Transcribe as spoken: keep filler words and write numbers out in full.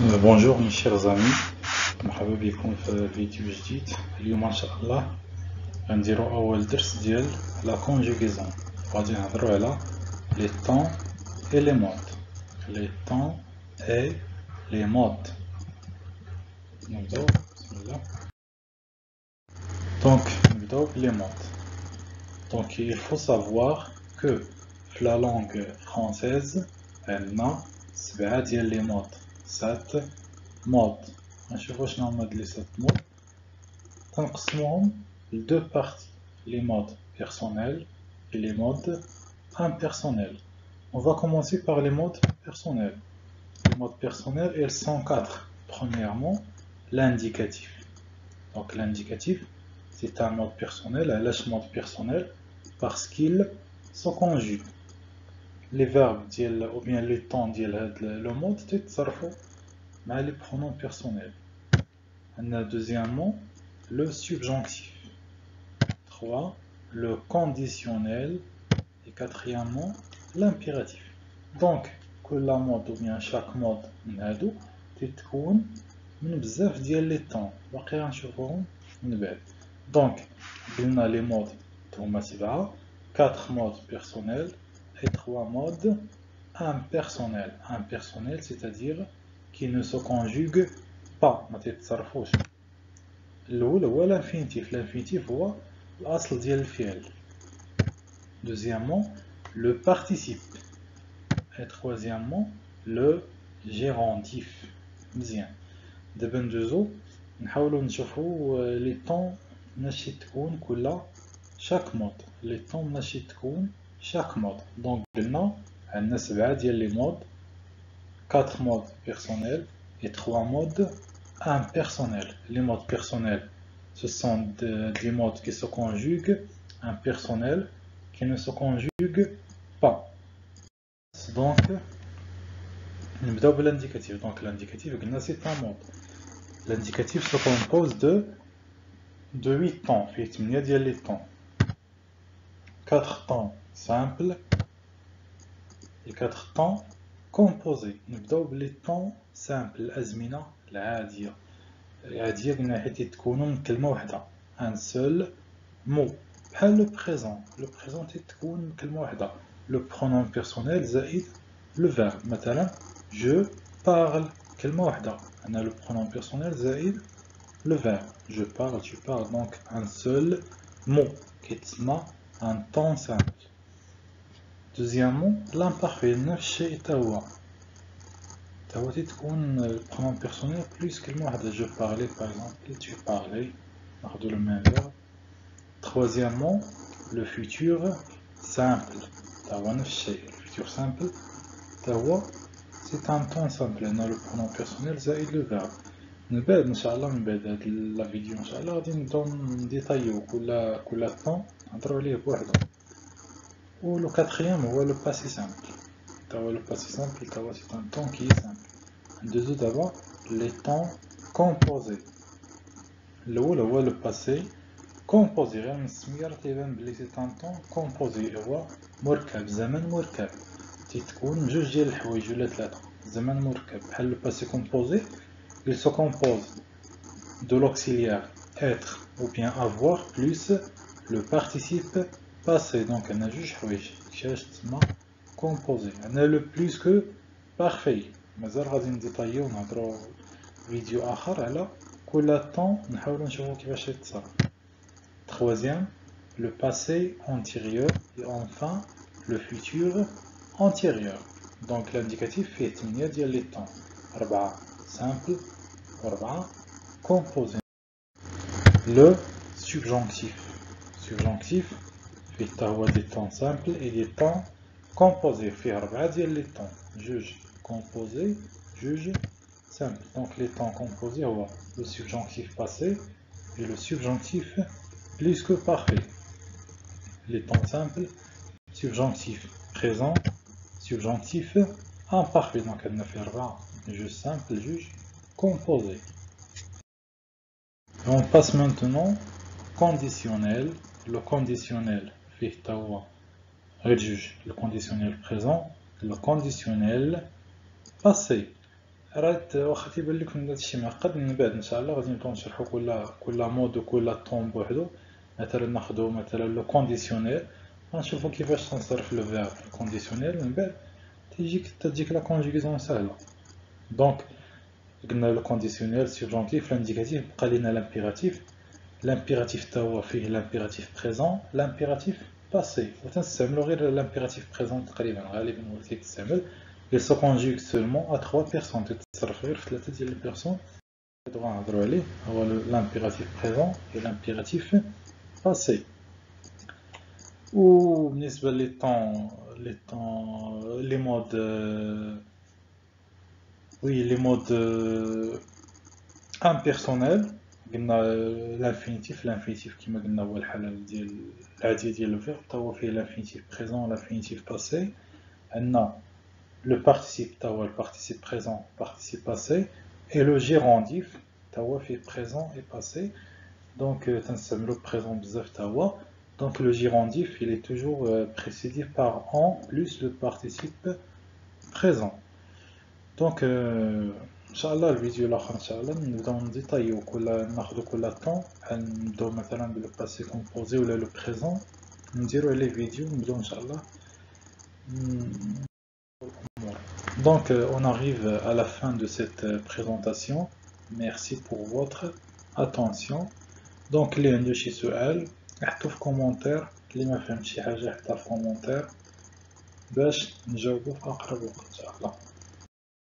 Euh, Bonjour mes chers amis, مرحبا بكم في فيديو جديد. اليوم ان شاء الله غنديرو اول درس ديال لا كونجوغيزون. غادي نهضرو على لي طون اي لي مود لي طون اي لي مود. نبداو بسم الله. دونك نبداو بلي مود. دونك il faut savoir que في la langue française عندنا سبعة ديال لي مود، سات مود. نشوفو شنو هما هاد لي سات مود. تنقسموهم لدو بارتي، les modes personnels et les modes impersonnels. On va commencer par les modes personnels. Les modes personnels, elles sont quatre. Premièrement, l'indicatif. Donc l'indicatif, c'est un mode personnel, un mode personnel, parce qu'il se conjugue. Les verbes ou bien les temps le mode تتصرفوا مع les pronoms personnels. On a deuxièmement le subjonctif. trois. Le conditionnel. Et quatrièmement, l'impératif. Donc, que la mode ou bien chaque mode نهادو تتكون من بزاف ديال لي طون باقي غنشوفوهم من بعد. دونك قلنا لي مود هما سبعة، quatre modes personnels et trois modes impersonnels. Impersonnels, c'est-à-dire qui ne se conjuguent pas، ما تتصرفوش. الأول هو l'infinitif. L'infinitif هو الأصل ديال الفعل. Deuxièmement, le participe. Et troisièmement, le gérondif. مزيان. دابا ندوزو نحاولو نشوفو لي طون ماشي تكون كل شاك مود. لي طون ماشي تكون شاك مود. دونك قلنا عندنا سبعة ديال لي مود، quatre modes personnels et trois modes impersonnels. Les modes personnels, ce sont des modes qui se conjuguent, impersonnels qui ne se conjuguent pas. Donc, نبداو بالindicatif. Donc l'indicatif, c'est un mode. L'indicatif se compose de de huit temps. فيه ثمانية ديال لي طون. quatre temps simples et quatre temps composés. نبداو بلي طون سامبل، الازمنه العاديه. العاديه قلنا حيت تكونوا من كلمه واحده، ان سول مو. بحال لو بريزون. لو بريزون تتكون من كلمه واحده، لو برونون بيرسونيل زائد لو فيرب. مثلا جو بارل، كلمه واحده، عندنا لو برونون بيرسونيل زائد لو فيرب. جو بارل، tu parles. donc un seul mot كيتسمى ان طون سامبل. Deuxièmement, l'imparfait, نفس الشيء تا هو. تا هو تتكون البرونون بيرسونيل بلوس كلمة واحدة. جو بارلي par exemple, tu parlais. ناخدو le même verbe. Troisièmement, le futur simple. تا هو نفس الشيء. Le futur simple تا هو c'est un temps simple. عندنا le pronom personnel زائد le verbe. من بعد ان شاء الله، من بعد هاد لا فيديو ان شاء الله غادي نبداو نديطايو كل كل طون نهضرو عليه بوحدو. Ou le quatrième, ou le passé simple. Le passé simple, c'est un temps qui est simple. Deux d'abord, les temps composés. Le ou le passé composé. C'est un temps composé. مركب، زمن مركب. تتكون جوج ديال الحوايج ولا ثلاثة. زمن مركب. بحال le passé composé, il se compose de l'auxiliaire être ou bien avoir plus le participe passé. Donc on a juste حوايج composé. On a le plus que parfait. مازال غادي نديطايو ونهضرو فيديو اخر على كل طون نحاولو نشوفو كيفاش يتصرف. Troisième, le passé antérieur et enfin le futur antérieur. Donc l'indicatif فيه ثمانية ديال لي طون، أربعة simple وأربعة composé. Le subjonctif. Subjonctif فيه تا هو des temps simples et des temps composés. فيه أربعة ديال les temps. Juge composé, juge simple. Donc les temps composés هو le subjonctif passé et le subjonctif plus que parfait. Les temps simples, subjonctif présent, subjonctif imparfait. Donc elle ne fait pas juge simple, juge composé. On passe maintenant conditionnel. Le conditionnel fait tawa juge le conditionnel présent, le conditionnel passé. راه واخا تيبان لكم هادشي معقد، من بعد ان شاء الله غادي نبداو نشرحو كل كل مود وكل طون بوحدو. مثلا ناخدو مثلا لو كونديسيونيل، غنشوفو كيفاش تنصرف لو فيرب في الكونديسيونيل، من بعد تيجيك تجيك لا كونجيغاسيون ساهله. دونك قلنا لو كونديسيونيل سبجونتيف، لانديكاتيف بقى لينا لامبيراتيف. لامبيراتيف تا هو فيه لامبيراتيف بريزون، لامبيراتيف باسي، وتنستعملو غير لامبيراتيف بريزون تقريبا غالبا هو اللي تيستعمل. Il se conjugue seulement à trois personnes. تتصرف غير في ثلاثة ديال les personnes. غنهضرو عليه هو l'impératif présent et l'impératif passé. وبالنسبة لي طون لي طون لي مود وي لي مود امبيرسونيل، قلنا لانفينيتيف. لانفينيتيف كيما قلنا هو الحالة ديال العادية ديال الفيرب، تا هو فيه لانفينيتيف بريزون لانفينيتيف باسي. عندنا le participe تا هو le participe présent participe passé et le gérondif تا هو فيه présent et passé. donc تنستعملو présent بزاف تا هو. donc le gérondif il est toujours précédé par en plus le participe présent. donc ان شاء الله الفيديو الاخر ان شاء الله نبداو نديطايو كل ناخذ كل طون، نبداو مثلا بلو باسي كومبوزي ولا لو بريزون، نديرو عليه فيديو نبداو ان شاء الله. Donc on arrive à la fin de cette présentation. Merci pour votre attention. donc اللي عنده شي سؤال احطوه في كومونتير، اللي ما فهمش شي حاجه يحطها في كومونتير باش نجاوبو في اقرب وقت ان شاء الله.